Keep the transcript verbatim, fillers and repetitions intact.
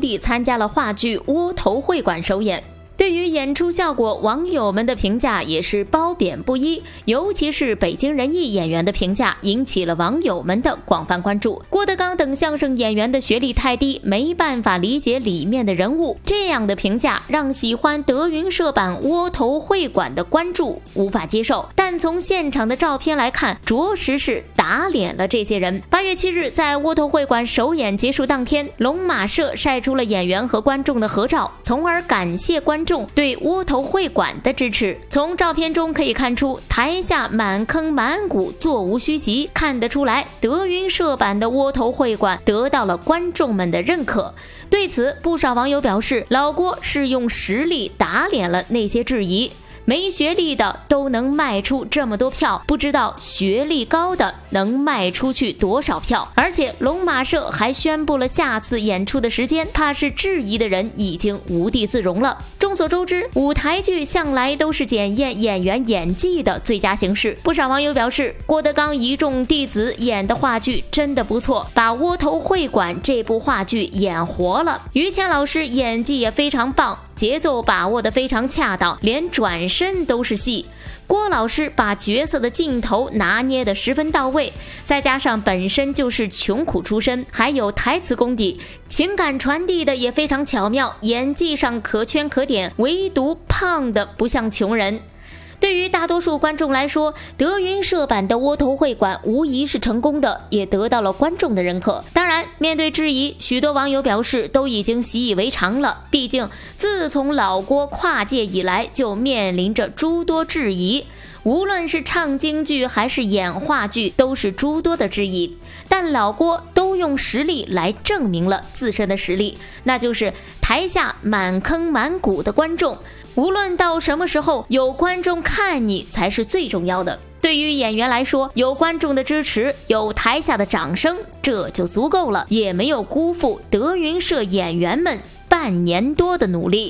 地参加了话剧《窝头会馆》首演。对于演出效果，网友们的评价也是褒贬不一，尤其是北京人艺演员的评价引起了网友们的广泛关注。郭德纲等相声演员的学历太低，没办法理解里面的人物，这样的评价让喜欢德云社版《窝头会馆》的观众无法接受。但从现场的照片来看，着实是打脸了这些人。八月七日，在窝头会馆首演结束当天，龙马社晒出了演员和观众的合照，从而感谢观众对窝头会馆的支持。从照片中可以看出，台下满坑满谷，座无虚席，看得出来德云社版的窝头会馆得到了观众们的认可。对此，不少网友表示，老郭是用实力打脸了那些质疑。没学历的都能卖出这么多票，不知道学历高的能卖出去多少票。而且龙马社还宣布了下次演出的时间，怕是质疑的人已经无地自容了。众所周知，舞台剧向来都是检验演员演技的最佳形式。不少网友表示，郭德纲一众弟子演的话剧真的不错，把《窝头会馆》这部话剧演活了。于谦老师演技也非常棒，节奏把握得非常恰当，连转身都是戏。郭老师把角色的镜头拿捏得十分到位，再加上本身就是穷苦出身，还有台词功底，情感传递的也非常巧妙，演技上可圈可点，唯独胖的不像穷人。对于大多数观众来说，德云社版的窝头会馆无疑是成功的，也得到了观众的认可。当然，面对质疑，许多网友表示都已经习以为常了，毕竟自从老郭跨界以来，就面临着诸多质疑，无论是唱京剧还是演话剧，都是诸多的质疑。但老郭都用实力来证明了自身的实力，那就是台下满坑满谷的观众，无论到什么时候，有观众看你才是最重要的。对于演员来说，有观众的支持，有台下的掌声，这就足够了，也没有辜负德云社演员们半年多的努力。